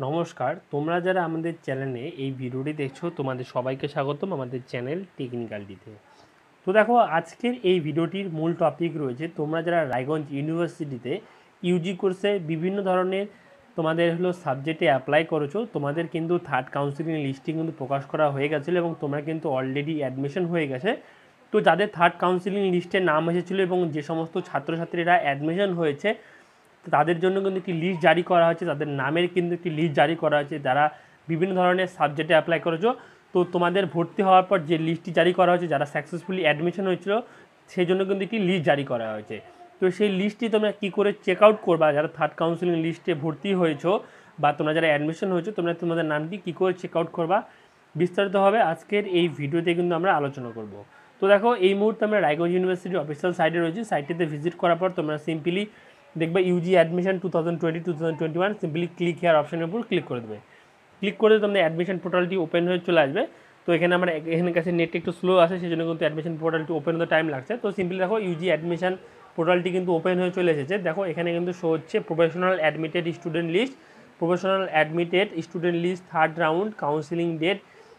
নমস্কার, তোমরা যারা আমাদের চ্যানেলে এই ভিডিওটি দেখছো তোমাদের সবাইকে স্বাগতম আমাদের চ্যানেল টেকনিক্যালটিতে। তো দেখো, আজকের এই ভিডিওটির মূল টপিক রয়েছে তোমরা যারা রায়গঞ্জ ইউনিভার্সিটিতে ইউজি কোর্সে বিভিন্ন ধরনের তোমাদের সাবজেক্টে অ্যাপ্লাই করেছো, তোমাদের কিন্তু থার্ড কাউন্সিলিং লিস্টটি কিন্তু প্রকাশ করা হয়ে গেছিলো এবং তোমরা কিন্তু অলরেডি অ্যাডমিশন হয়ে গেছে। তো যাদের থার্ড কাউন্সিলিং লিস্টে নাম এসেছিলো এবং যে সমস্ত ছাত্রছাত্রীরা অ্যাডমিশন হয়েছে তাদের জন্য কিন্তু একটি লিস্ট জারি করা হয়েছে, তাদের নামের কিন্তু একটি লিস্ট জারি করা হয়েছে যারা বিভিন্ন ধরনের সাবজেক্টে অ্যাপ্লাই করেছো। তো তোমাদের ভর্তি হওয়ার পর যে লিস্টটি জারি করা হয়েছে, যারা সাকসেসফুলি অ্যাডমিশন হয়েছিল সেই জন্য কিন্তু একটি লিস্ট জারি করা হয়েছে। তো সেই লিস্টটি তোমরা কী করে চেক আউট করবা, যারা থার্ড কাউন্সিলিং লিস্টে ভর্তি হয়েছো বা তোমরা যারা অ্যাডমিশন হয়েছো, তোমরা তোমাদের নামটি কী করে চেক আউট করবা বিস্তারিত হবে আজকের এই ভিডিওতে কিন্তু আমরা আলোচনা করব। তো দেখো, এই মুহূর্তে আমরা রায়গঞ্জ ইউনিভার্সিটির অফিসিয়াল সাইটে রয়েছি। সাইটটিতে ভিজিট করার পর তোমরা সিম্পলি দেখবে UG admission 2020-2021, simply click here অপশনের উপর ক্লিক করে দেবে। ক্লিক করে তোমাদের অ্যাডমিশন পোর্টালটি ওপেন হয়ে চলে আসবে। তো এখানে আমরা এখানে কাছে নেট একটু স্লো আসে, সেই জন্য কিন্তু অ্যাডমিশন পোর্টালটি ওপেন হতে টাইম লাগছে। তো সিম্পলি দেখো, ইউজি অ্যাডমিশন পোর্টালটি কিন্তু ওপেন হয়ে চলে এসেছে। দেখো, এখানে কিন্তু শো হচ্ছে professional admitted student list, professional admitted student list third round counselling date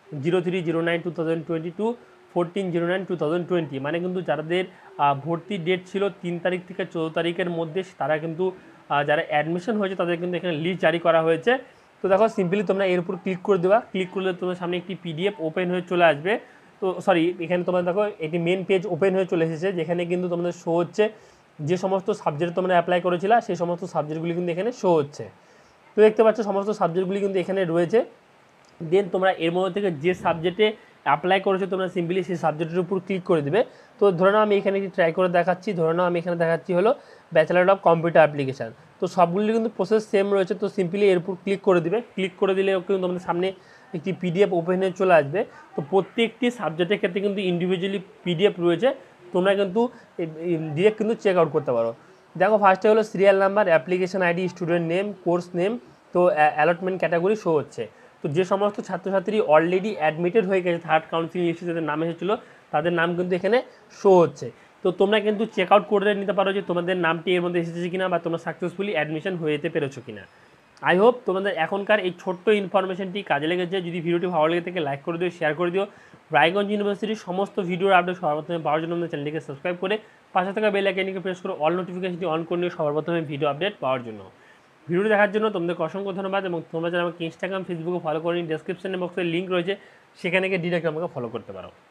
03/09/2022, 14/09/2020। মানে কিন্তু যাদের ভর্তির ডেট ছিল 3 তারিখ থেকে 14 তারিখের মধ্যে, তারা কিন্তু যারা অ্যাডমিশন হয়েছে তাদের কিন্তু এখানে লিস্ট জারি করা হয়েছে। তো দেখো, সিম্পলি তোমরা এর উপর ক্লিক করে দেবা। ক্লিক করলে তোমার সামনে একটি পিডিএফ ওপেন হয়ে চলে আসবে। তো সরি, এখানে তোমরা দেখো একটি মেন পেজ ওপেন হয়ে চলে এসেছে, যেখানে কিন্তু তোমাদের শো হচ্ছে যে সমস্ত সাবজেক্টে তোমরা অ্যাপ্লাই করেছিলা সেই সমস্ত সাবজেক্টগুলি কিন্তু এখানে শো হচ্ছে। তো দেখতে পাচ্ছ সমস্ত সাবজেক্টগুলি কিন্তু এখানে রয়েছে। দেন তোমরা এর মধ্যে থেকে যে সাবজেক্টে অ্যাপ্লাই করেছো তোমরা সিম্পলি সেই সাবজেক্টের উপর ক্লিক করে দেবে। তো ধরে নাও আমি এখানে একটি ট্রাই করে দেখাচ্ছি। ধরে নাও আমি এখানে দেখাচ্ছি হলো ব্যাচেলার অফ কম্পিউটার অ্যাপ্লিকেশান। তো সবগুলি কিন্তু প্রসেস সেম রয়েছে। তো সিম্পলি এর উপর ক্লিক করে দিবে। ক্লিক করে দিলে কিন্তু তোমাদের সামনে একটি পিডিএফ ওপেন হয়ে চলে আসবে। তো প্রত্যেকটি সাবজেক্টের ক্ষেত্রে কিন্তু ইন্ডিভিজুয়ালি পিডিএফ রয়েছে, তোমরা কিন্তু ডিরেক্ট কিন্তু চেক আউট করতে পারো। দেখো, ফার্স্টে হলো serial number, application ID, student name, course name, তো অ্যালটমেন্ট ক্যাটাগরি শো হচ্ছে। তো যে সমস্ত ছাত্রছাত্রী অলরেডি অ্যাডমিটেড হয়ে গেছে থার্ড কাউন্সিলিং লিস্টে যাদের নাম এসেছিলো তাদের নাম কিন্তু এখানে শো হচ্ছে। তো তোমরা কিন্তু চেক আউট করে নিতে পারো যে তোমাদের নামটি এর মধ্যে এসেছে কিনা বা তোমরা সাকসেসফুলি অ্যাডমিশন হয়ে যেতে পেরেছো কিনা। আই হোপ তোমাদের এখনকার এই ছোট্ট ইনফরমেশনটি কাজে লেগেছে। যদি ভিডিওটি ভালো লেগে থেকে লাইক করে দিও, শেয়ার করে দিও। রায়গঞ্জ ইউনিভার্সিটির সমস্ত ভিডিওর আপডেট সবার প্রথমে পাওয়ার জন্য আমাদের চ্যানেলটিকে সাবস্ক্রাইব করে পাশে থাকা বেল আইকনটিকে প্রেস করে অল নোটিফিকেশনটি অন করে নিও সবার প্রথমে ভিডিও আপডেট পাওয়ার জন্য। ভিডিওটি দেখার জন্য তোমাদেরকে অসংখ্য ধন্যবাদ। এবং তোমরা যারা আমাকে ইনস্টাগ্রাম, ফেসবুকে ফলো করে, ডেসক্রিপশন বক্সে লিঙ্ক রয়েছে, সেখানে গিয়ে ডিরেক্ট আমাকে ফলো করতে পারো।